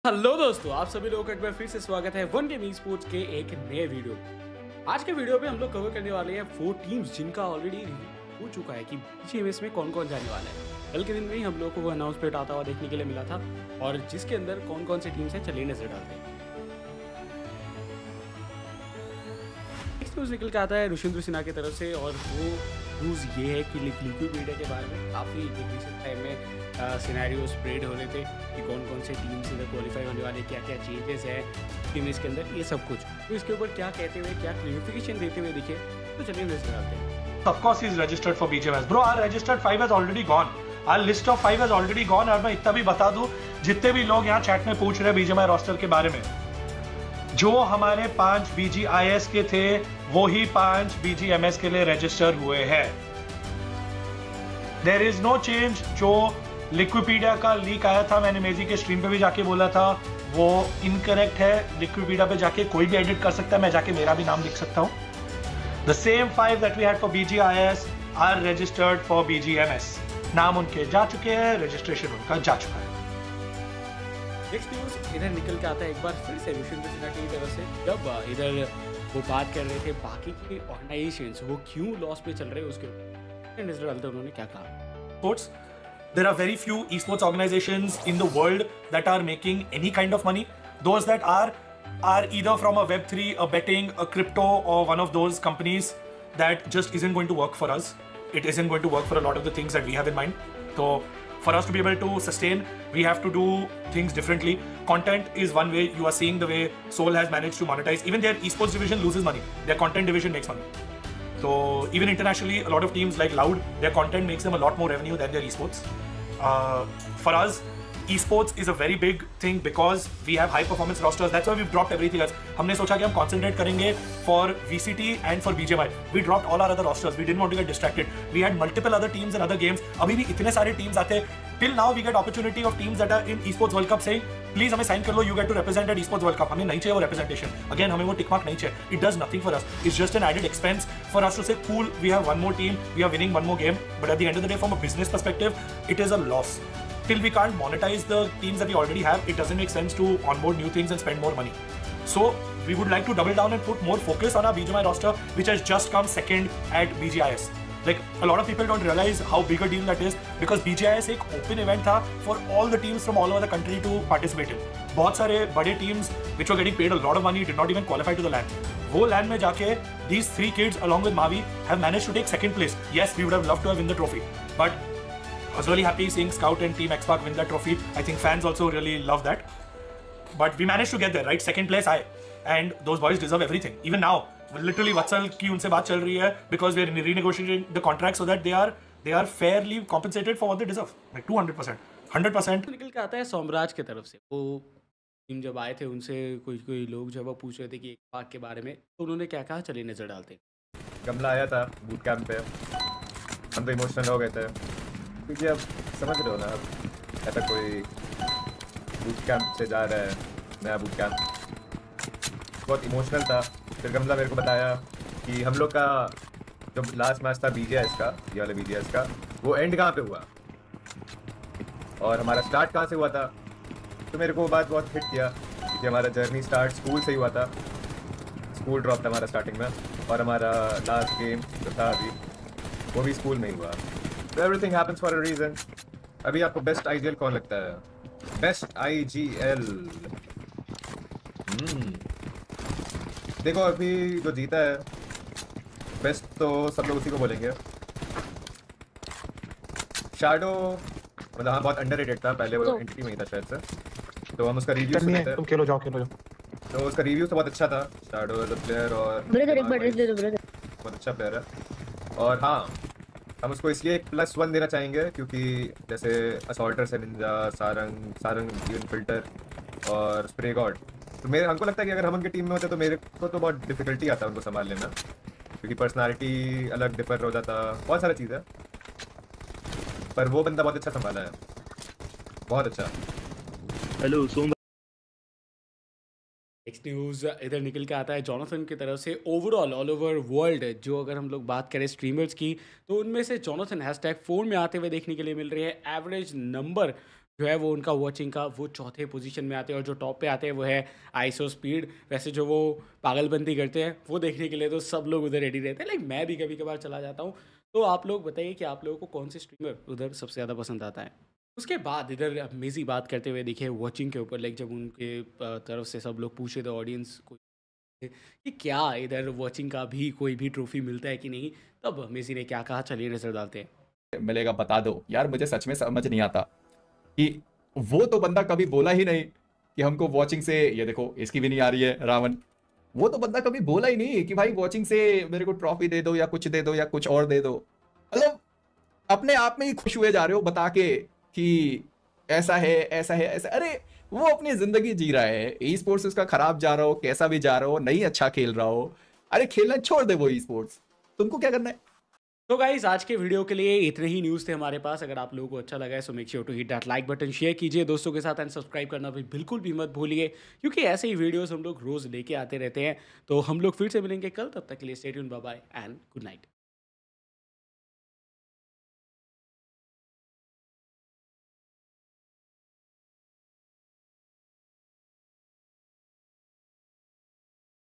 Hello दोस्तों, आप सभी लोगों का एक बार फिर से स्वागत है वन गेमिंग स्पोर्ट्स के एक नए वीडियो। आज के वीडियो में हम लोग कवर करने वाले हैं 4 टीम्स जिनका ऑलरेडी रिव्यू हो चुका है कि बीजीएमएस में कौन कौन जाने वाला है। कल के दिन में ही हम लोग को वो अनाउंसमेंट आता हुआ देखने के लिए मिला था और जिसके अंदर कौन कौन सी टीम्स हैं चलिए नजर डालते हैं। नेक्स्ट न्यूज़ निकल के आता है ऋषिंद्र सिन्हा की तरफ से और वो न्यूज़ ये है कि लिक्विड मीडिया के बारे में काफ़ी रिसेंट टाइम में सिनेरियो स्प्रेड हो रहे थे कि कौन कौन से टीम्स इधर क्वालिफाई होने वाले, क्या क्या चेंजेस है टीम इसके अंदर, ये सब कुछ। तो इसके ऊपर क्या कहते हुए, क्या क्लियरिफिकेशन देते हुए दिखे, तो चलिए नजर डालते हैं। Of course he's registered for BGMS. Bro, our registered 5 has already gone. Our list of 5 has already gone. और मैं इतना भी बता दूं, जितने भी लोग यहाँ चैट में पूछ रहे हैं BGMI रोस्टर के बारे में, जो हमारे 5 BGIS के थे वो ही 5 BGMS के लिए रजिस्टर हुए हैं। There is no change। जो लिक्विपीडिया का लीक आया था, मैंने मेजी के स्ट्रीम पे भी जाके बोला था, वो इनकरेक्ट है। लिक्विपीडिया पे जाके कोई भी एडिट कर सकता है, मैं जाके मेरा भी नाम लिख सकता हूँ। The same 5 that we had for BGIS are registered for BGMS. नाम उनके जा चुके हैं, रजिस्ट्रेशन उनका जा चुका है। नेक्स्ट न्यूज़ इधर निकल के आता है एक बार फिर से ऋषिंद्र सिन्हा की तरफ से, जब इधर वो बात कर रहे थे बाकी के ऑर्गेनाइजेशंस वो क्यों लॉस पे चल रहे हैं उसके ऊपर नजर डालते हैं उन्होंने क्या कहा। Sports, there are very few esports organizations in the world that are making any kind of money. Those that are either from a Web3, a betting, a crypto, or one of those companies that just isn't going to work for us. It isn't going to work for a lot of the things that we have in mind. So for us to be able to sustain, we have to do things differently. Content is one way. You are seeing the way Soul has managed to monetize. Even their esports division loses money. Their content division makes money. So even internationally, a lot of teams like Loud, their content makes them a lot more revenue than their esports. For us, esports is a very big thing because we have high performance rosters. That's why we've dropped everything else. हमने सोचा कि हम concentrate करेंगे for VCT and for BGMI. We dropped all our other rosters. We didn't want to get distracted. We had multiple other teams and other games. अभी भी इतने सारे teams आते हैं. Till now we get opportunity of teams that are in esports World Cup saying, please हमें sign कर लो, you get to represent at esports World Cup. हमें नहीं चाहिए वो representation. Again हमें वो tick mark नहीं चाहिए. It does nothing for us. It's just an added expense for us to say, cool, we have one more team, we are winning one more game. But at the end of the day, from a business perspective, it is a loss. Till we can't monetize the teams that we already have, it doesn't make sense to onboard new things and spend more money. So we would like to double down and put more focus on our BGMI roster, which has just come second at BGIS. Like a lot of people don't realize how big a deal that is because BGIS एक open event था for all the teams from all over the country to participate in. बहुत सारे बड़े teams which were getting paid a lot of money did not even qualify to the LAN. वो LAN में जाके these 3 kids along with Mavi have managed to take second place. Yes, we would have loved to have win the trophy, but I was really happy seeing Scout and Team Xpark win that trophy. I think fans also really love that. But we managed to get there, right? Second place, and those boys deserve everything. Even now, literally Vatsal की उनसे बात चल रही है because we are renegotiating the contract so that they are fairly compensated for what they deserve. Like 200%, 100%. निकल के आता है सोमराज की तरफ से, वो टीम जब आए थे उनसे कोई लोग जब वो पूछ रहे थे कि एक पाक के बारे में, तो उन्होंने क्या कहा चलिए नजर डालते हैं। गमला आया था बूट कैंप पे, हम तो इमोशनल हो गए थे क्योंकि अब समझ रहे हो ना, अब ऐसा कोई बूट कैंप से जा रहा है, नया बूट कैंप, बहुत इमोशनल था। फिर गमला मेरे को बताया कि हम लोग का जो लास्ट मैच था BGIS का, ये वाले BGIS का, वो एंड कहाँ पे हुआ और हमारा स्टार्ट कहाँ से हुआ था। तो मेरे को वो बात बहुत हिट किया क्योंकि हमारा जर्नी स्टार्ट स्कूल से ही हुआ था। स्कूल ड्रॉप था हमारा स्टार्टिंग में और हमारा लास्ट गेम जो था अभी वो भी स्कूल में ही हुआ। So everything happens for a reason. अभी आपको बेस्ट IGL कौन लगता है? बेस्ट IGL देखो अभी जो जीता है बेस्ट तो सब लोग उसी को बोलेंगे। शैडो मतलब हाँ बहुत अंडररेटेड था, पहले वो एंटिटी में ही था शायद से, तो हम उसका रिव्यू सुने थे। तुम खेलो जाओ तो उसका रिव्यू तो बहुत अच्छा था। शैडो द प्लेयर और बहुत अच्छा प्लेयर है और हाँ हम उसको इसलिए एक +1 देना चाहेंगे क्योंकि जैसे असॉल्टर से निंजा, सारंग इवन फिल्टर और स्प्रे गॉड, तो हमको लगता है कि अगर हम उनके टीम में होते तो मेरे को तो बहुत डिफिकल्टी आता उनको संभालने में क्योंकि पर्सनालिटी अलग डिफर हो जाता, बहुत सारी चीज़ है, पर वो बंदा बहुत अच्छा संभाला है, बहुत अच्छा। हेलो सोम। नेक्स्ट न्यूज़ इधर निकल के आता है जॉनथन की तरफ से। ओवरऑल ऑल ओवर वर्ल्ड जो अगर हम लोग बात करें स्ट्रीमर्स की, तो उनमें से जॉनथन #4 में आते हुए देखने के लिए मिल रही है। एवरेज नंबर जो है वो उनका वॉचिंग का वो चौथे पोजीशन में आते हैं और जो टॉप पे आते हैं वो है आईएसओ स्पीड। वैसे जो वो पागलबंदी करते हैं वो देखने के लिए तो सब लोग उधर रेडी रहते हैं, लाइक मैं भी कभी कभार चला जाता हूँ। तो आप लोग बताइए कि आप लोगों को कौन से स्ट्रीमर उधर सबसे ज़्यादा पसंद आता है। उसके बाद इधर अमेजी बात करते हुए दिखे वॉचिंग के ऊपर, लाइक जब उनके तरफ से सब लोग पूछे थे ऑडियंस को कि क्या इधर वॉचिंग का भी कोई भी ट्रॉफी मिलता है कि नहीं, तब अमेजी ने क्या कहा, चलिए नजर डालते हैं। मिलेगा बता दो यार, मुझे सच में समझ नहीं आता कि वो तो बंदा कभी बोला ही नहीं कि हमको वॉचिंग से, ये देखो इसकी भी नहीं आ रही है रावण, वो तो बंदा कभी बोला ही नहीं कि भाई वॉचिंग से मेरे को ट्रॉफी दे दो या कुछ दे दो या कुछ और दे दो। मतलब अपने आप में ही खुश हुए जा रहे हो बता के कि ऐसा है ऐसा है ऐसा। अरे वो अपनी जिंदगी जी रहा है, ई स्पोर्ट्स उसका खराब जा रहा हो, कैसा भी जा रहा हो, नहीं अच्छा खेल रहा हो, अरे खेलना छोड़ दे वो ई स्पोर्ट्स, तुमको क्या करना है। तो गाइज आज के वीडियो के लिए इतने ही न्यूज़ थे हमारे पास। अगर आप लोगों को अच्छा लगा है so make sure to hit that like button, share कीजिए दोस्तों के साथ एंड सब्सक्राइब करना भी बिल्कुल भी मत भूलिए, क्योंकि ऐसे ही वीडियोस हम लोग रोज़ लेके आते रहते हैं। तो हम लोग फिर से मिलेंगे कल, तब तक के लिए stay tuned, bye bye and good night.